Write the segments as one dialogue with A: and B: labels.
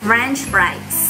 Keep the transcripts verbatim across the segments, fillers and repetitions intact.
A: French fries.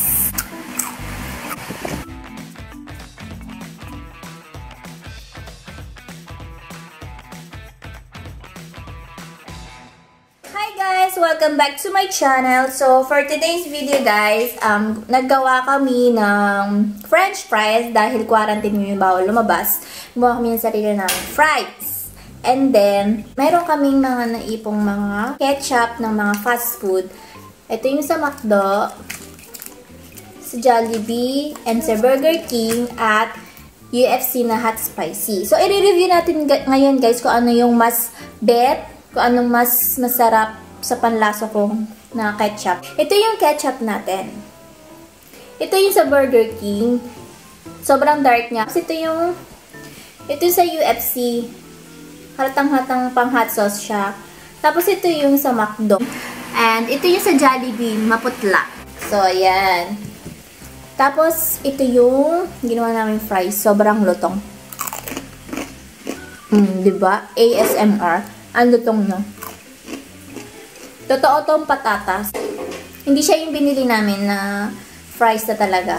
A: Hi guys! Welcome back to my channel. So, for today's video guys, um, naggawa kami ng French fries dahil quarantine yung bawal lumabas. Gumawa kami ng sarili ng fries. And then, meron kaming mga naipong mga ketchup ng mga fast food. Ito yung sa McDo, sa Jollibee, and sa Burger King, at U F C na hot spicy. So, i-review natin ngayon guys kung ano yung mas bet, kung anong mas masarap sa panlasa ko na ketchup. Ito yung ketchup natin. Ito yung sa Burger King. Sobrang dark niya. Kasi ito yung, ito yung sa U F C. Halatang-hatang pang hot sauce siya. Tapos ito yung sa McDo. And ito yung sa Jollibee, maputla. So, ayan. Tapos, ito yung ginawa namin fries. Sobrang lutong. Mm, diba? A S M R. Ang lutong nyo. Totoo tong patatas. Hindi siya yung binili namin na fries na talaga.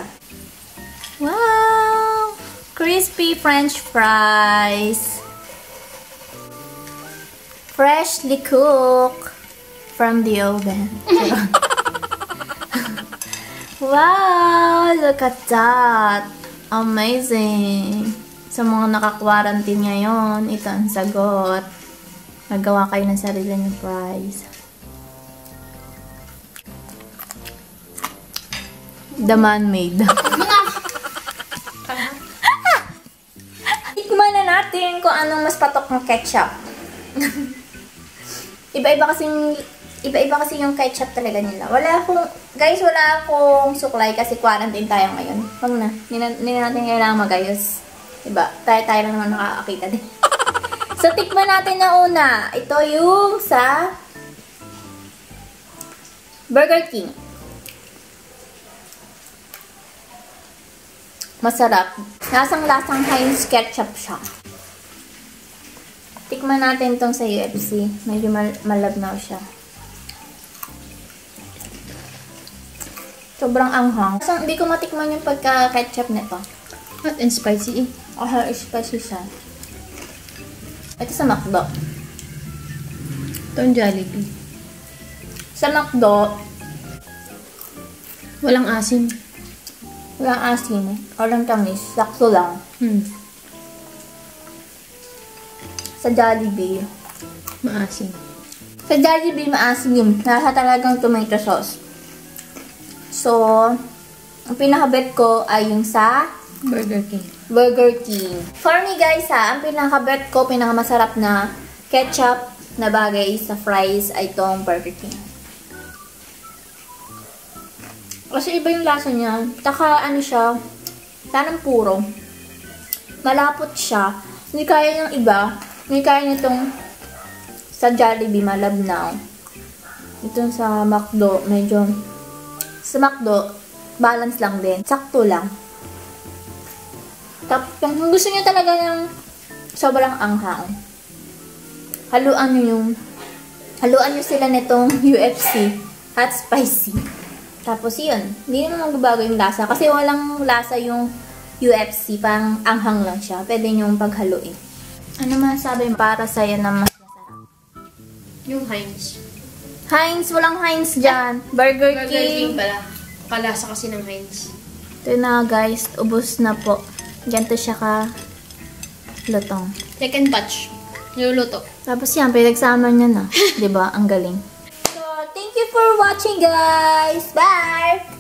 A: Wow! Crispy French fries. Freshly cooked from the oven. Wow! Look at that! Amazing! Sa mga naka-quarantine ngayon, ito ang sagot. Nagawa kayo ng sarili ng fries. The man-made. Tikman na natin kung anong mas patok ng ketchup. Iba-iba kasing iba-iba kasi yung ketchup talaga nila. Wala akong, guys, wala akong suklay kasi quarantine tayo ngayon. Huwag na. Hindi na natin kailangan magayos. Diba? Tayo-tayo lang naman nakakakita din. So, tikman natin na una. Ito yung sa Burger King. Masarap. Lasang-lasang Heinz ketchup siya. Tikman natin itong sa U F C. Medyo mal malabnaw siya. Sobrang anghang. So, hindi ko matikman yung pagka-ketchup nito.
B: Hot and spicy eh.
A: Oh, spicy siya. Ito sa McDo.
B: Ito ang Jollibee.
A: Sa McDo,
B: walang asin.
A: walang asin. Walang tamis. Sakto lang.
B: Hmm.
A: Sa Jollibee,
B: Maasin.
A: Sa Jollibee, maasim yun. Nasa talagang tomato sauce. So, ang pinakabet ko ay yung sa
B: Burger King.
A: Burger King. For me guys ha, ang pinakabet ko, pinakamasarap na ketchup na bagay sa fries ay itong Burger King. Kasi iba yung lasa niya. Taka ano siya, tanang puro. Malapot siya. Hindi kaya ng iba. Hindi kaya nitong sa Jollibee, malabnaw. Itong sa McDo, medyo sa McDo, balance lang din. Sakto lang. Tapos, kung gusto niyo talaga ng sobrang anghang, haluan niyo yung haluan niyo sila nitong U F C hot spicy. Tapos yun, hindi naman magbabago yung lasa kasi walang lasa yung U F C, pang anghang lang siya. Pwede niyo paghaluin. Ano masasabi para sa'yo na mas masarap?
B: Yung Heinz.
A: Heinz, walang Heinz dyan. Burger,
B: Burger
A: King.
B: King pala. Kalasa kasi ng Heinz.
A: Ito na guys, ubos na po. Ganito siya ka lutong.
B: Second batch. Niluluto.
A: Tapos yan, pinagsama niya na. Diba? Ang galing. So, thank you for watching guys. Bye!